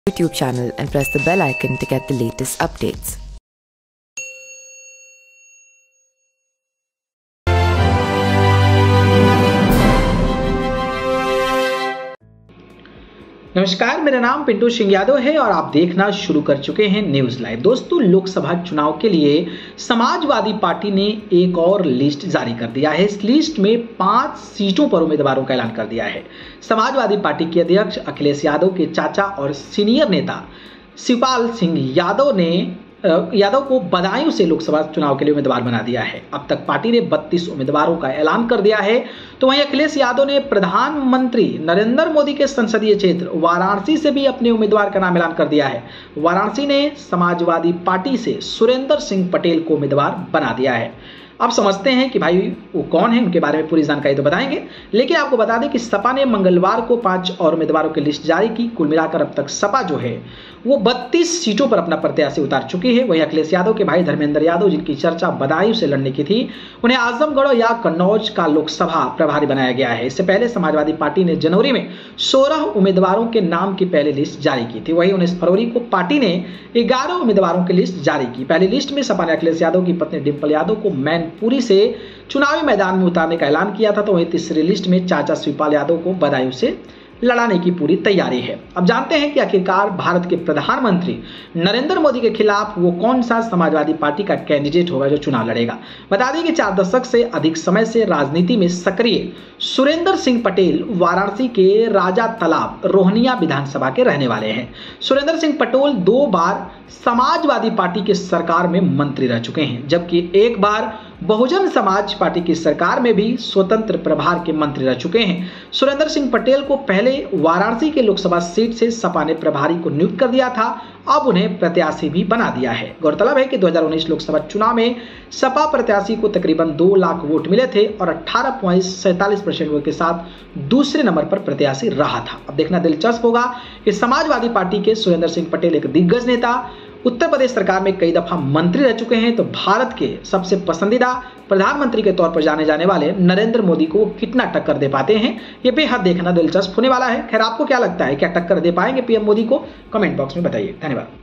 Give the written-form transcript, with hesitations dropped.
YouTube channel and press the bell icon to get the latest updates. नमस्कार, मेरा नाम पिंटू सिंह यादव है और आप देखना शुरू कर चुके हैं न्यूज लाइव। दोस्तों, लोकसभा चुनाव के लिए समाजवादी पार्टी ने एक और लिस्ट जारी कर दिया है। इस लिस्ट में 5 सीटों पर उम्मीदवारों का ऐलान कर दिया है। समाजवादी पार्टी के अध्यक्ष अखिलेश यादव के चाचा और सीनियर नेता शिवपाल सिंह यादव को बदायूं से लोकसभा चुनाव के लिए उम्मीदवार बना दिया है। अब तक पार्टी ने 32 उम्मीदवारों का ऐलान कर दिया है। तो वहीं अखिलेश यादव ने प्रधानमंत्री नरेंद्र मोदी के संसदीय क्षेत्र वाराणसी से भी अपने उम्मीदवार का नाम ऐलान कर दिया है। वाराणसी ने समाजवादी पार्टी से सुरेंद्र सिंह पटेल को उम्मीदवार बना दिया है। अब समझते हैं कि भाई वो कौन है, उनके बारे में पूरी जानकारी तो बताएंगे, लेकिन आपको बता दें कि सपा ने मंगलवार को 5 और उम्मीदवारों की लिस्ट जारी की। कुल मिलाकर अब तक सपा जो है वो 32 सीटों पर अपना प्रत्याशी उतार चुकी है। वहीं अखिलेश यादव के भाई धर्मेंद्र यादव, जिनकी चर्चा बदायूं से लड़ने की थी, उन्हें आजमगढ़ या कन्नौज का लोकसभा प्रभारी बनाया गया है। इससे पहले समाजवादी पार्टी ने जनवरी में 16 उम्मीदवारों के नाम की पहली लिस्ट जारी की थी। वहीं 19 फरवरी को पार्टी ने 11 उम्मीदवारों की लिस्ट जारी की। पहली लिस्ट में सपा ने अखिलेश यादव की पत्नी डिंपल यादव को मैनपुरी से चुनावी मैदान में उतारने का ऐलान किया था। तो वहीं तीसरी लिस्ट में चाचा शिवपाल यादव को बदायूं से लड़ाने की पूरी तैयारी है। अब जानते हैं कि आखिरकार भारत के प्रधानमंत्री नरेंद्र मोदी के खिलाफ वो कौन सा समाजवादी पार्टी का कैंडिडेट होगा जो चुनाव लड़ेगा। बता दें कि 4 दशक से अधिक समय से राजनीति में सक्रिय सुरेंद्र सिंह पटेल वाराणसी के राजा तालाब रोहनिया विधानसभा के रहने वाले हैं। सुरेंद्र सिंह पटेल 2 बार समाजवादी पार्टी की सरकार में मंत्री रह चुके हैं, जबकि एक बार बहुजन समाज पार्टी की सरकार में भी स्वतंत्र प्रभार के मंत्री रह चुके हैं। सुरेंद्र सिंह पटेल को पहले वाराणसी के लोकसभा सीट से सपा ने प्रभारी को नियुक्त कर दिया था, अब उन्हें प्रत्याशी भी बना दिया है। गौरतलब है कि 2019 लोकसभा चुनाव में सपा प्रत्याशी को तकरीबन 2 लाख वोट मिले थे और 18.47% वोट के साथ दूसरे नंबर पर प्रत्याशी रहा था। अब देखना दिलचस्प होगा कि समाजवादी पार्टी के सुरेंद्र सिंह पटेल एक दिग्गज नेता, उत्तर प्रदेश सरकार में कई दफा मंत्री रह चुके हैं, तो भारत के सबसे पसंदीदा प्रधानमंत्री के तौर पर जाने जाने वाले नरेंद्र मोदी को कितना टक्कर दे पाते हैं, ये बेहद देखना दिलचस्प होने वाला है। खैर, आपको क्या लगता है, क्या टक्कर दे पाएंगे पीएम मोदी को? कमेंट बॉक्स में बताइए। धन्यवाद।